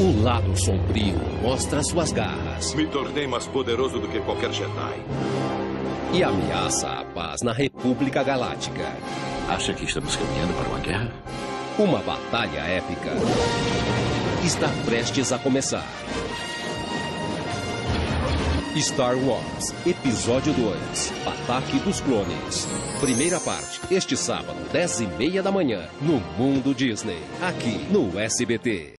O lado sombrio mostra suas garras Me tornei mais poderoso do que qualquer Jedi. e ameaça a paz na República Galáctica. Acha que estamos caminhando para uma guerra? Uma batalha épica está prestes a começar. Star Wars, Episódio 2, Ataque dos Clones. Primeira parte, este sábado, 10h30 da manhã, no Mundo Disney, aqui no SBT.